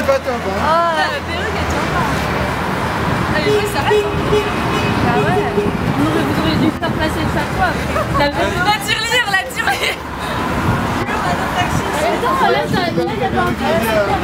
pas top. Hein. Ah, la perruque elle tient pas. Ah, les cheveux s'arrêtent. Bah ouais. Vous auriez dû faire passer le chaque fois. La tirelire, la tirelire. Attends, là, il y a pas un